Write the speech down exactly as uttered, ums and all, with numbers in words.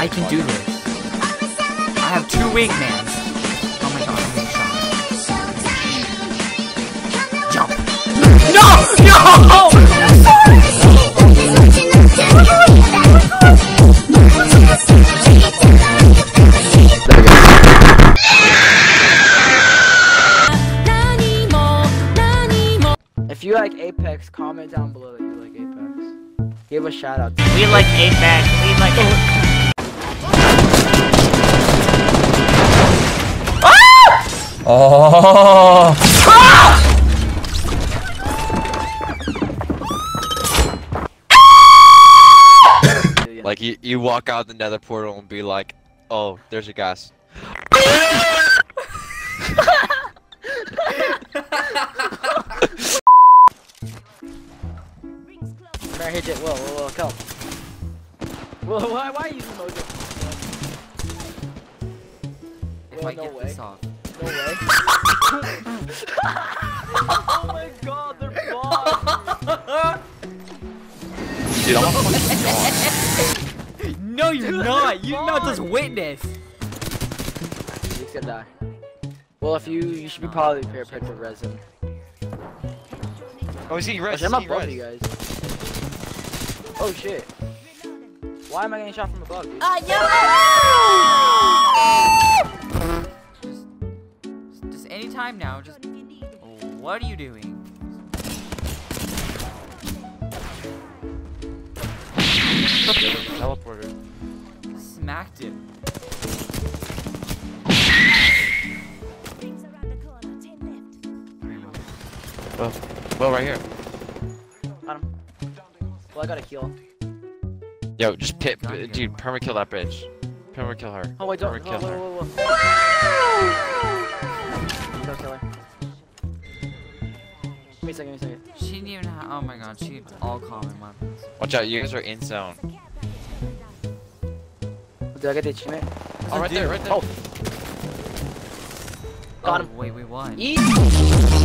I can do this. I have two wingmans. Oh my god, I'm gonna shot. Jump. No! No! If you like Apex, comment down below that you like Apex. Give a shout out. We like Apex. We like Apex. Oh! Ah! Like you, you walk out the nether portal and be like, oh, there's your gas. I hit it. Whoa, whoa, whoa, come. Whoa, why, why are you using mojo? If Whoa, I no get way. this off. No way. Oh my god, they're bombs. Dude, I'm a No, you're not. You're not just witness. He's gonna die. Well, if you, you should be probably prepared to res him. Oh, is he res? I'm up both of you guys. Oh shit. Why am I getting shot from above, dude? Uh, yo! Just, just any time now. Just. What are you doing? Teleporter. Smacked him. Well, well, right here. Got him. Well, I gotta heal. Yo, just pit, dude, perma kill that bitch. Perma kill her. Oh wait, don't. Perma kill Whoa, her. whoa, whoa, whoa. Don't kill her. Give me a second, give me a second. She didn't even have. Oh my god, she had all common weapons. Watch out, you guys are in zone. Did I get the achievement? Oh, right there, right there. Oh. Got him. Oh, wait, we won. Eat.